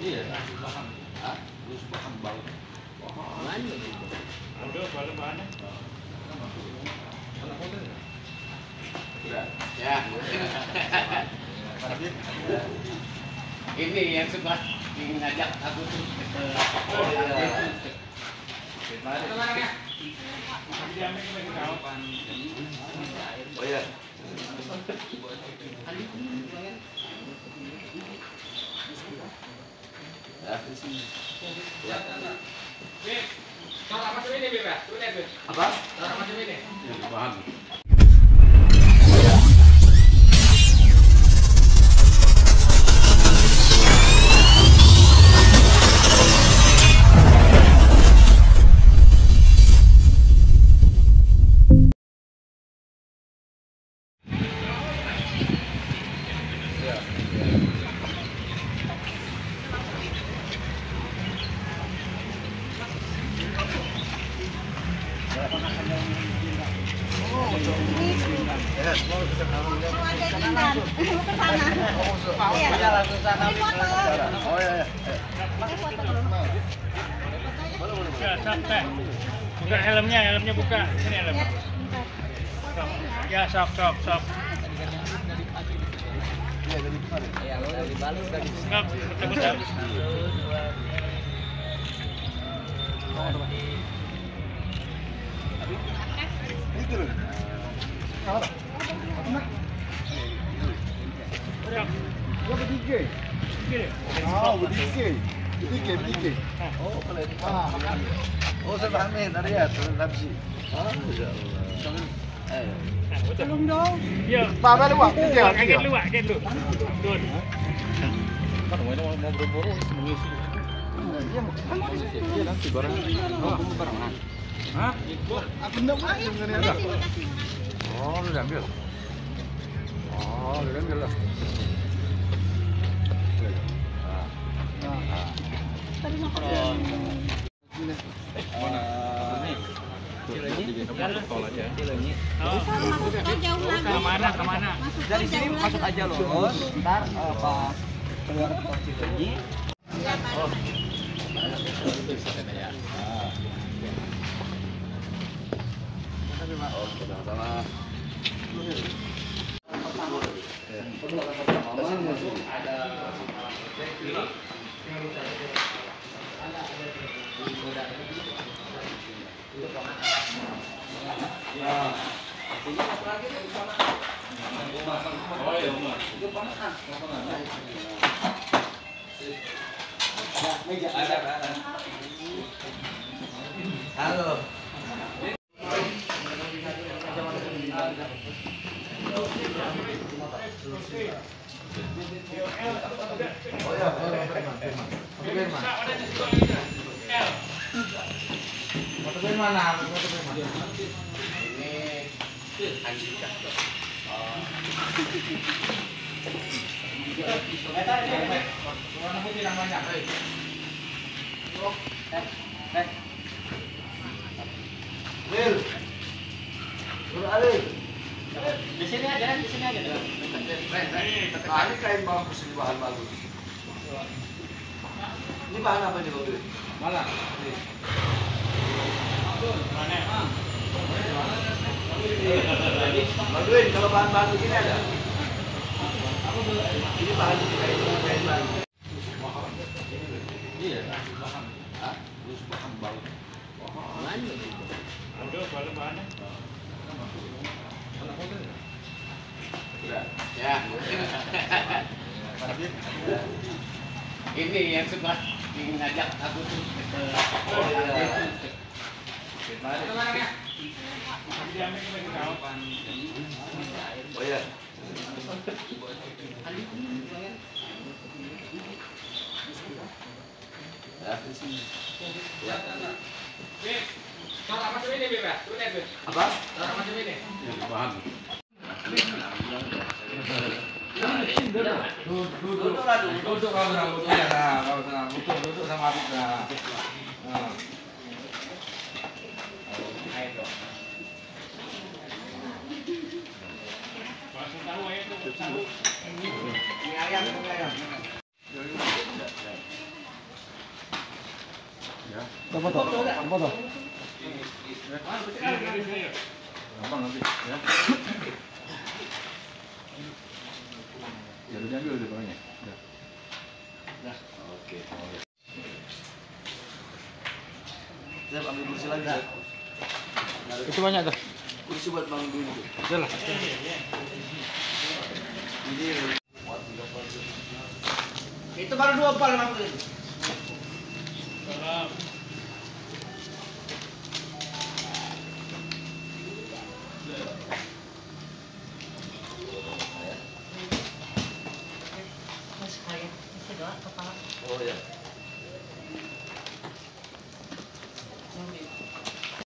Iya, paham. Hah? Terus paham banget. Mana gitu? Ada bahan-bahannya. Udah. Ya. Ini yang suka ngajak aku tuh. Oh iya. Oh iya. Ya. Cara macam ini, Beb. Apa? Cara macam ini. Ya, paham. Buka helmnya buka. Ini helmnya. Ya, sok. Sok, betul. Oh, saya pahamin, ada ya, nafsi. Tolong dong. Ya. Apa luak? Kaget lu. Betul. Kan mau berburu mengisi. Iya, nanti barang. Oh, barang. Hah? Aku enggak mau dengan ada. Oh, lu ambil. Oh, lu ambil lah. Kemana? Dari sini masuk aja loh. Ntar pas keluar tol Cileunyi. Oh. Sama-sama. Halo. Di sini aja. Nah, ini kain bagus, ini bahan bagus. Ini bahan apa nih, Bang? Mana? Bang Duin, kalau bahan-bahan begini ada? Ini bahan kain baru. Iya, paham. Hah? Terus paham banget. Mana gitu? Ada bahan-bahannya. Udah. Ya. Ini yang suka ngajak aku tuh. Oh iya. Oh iya. Ya. Cara macam ini, Beb. Apa? Cara macam ini. Ya, paham. Duduk sama Abid lah. Tahu aja tuh, tahu. Ini ayam. Foto. Foto. Gampang nanti ya. Ya udah diambil di bawahnya. Ya. Oke. Saya ambil kursi lagi. Zep. Itu banyak tuh. Kursi buat Bang dulu. Udah lah. Itu baru 2 pal Bang. Salam.